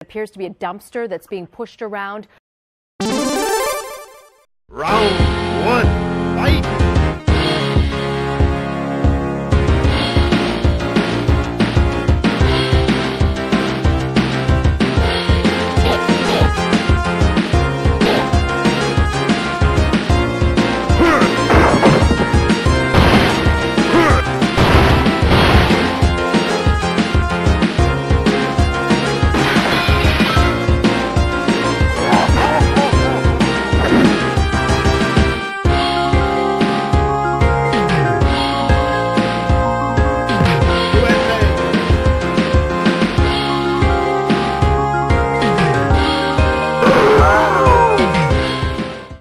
appears to be a dumpster that's being pushed around. Round one, fight!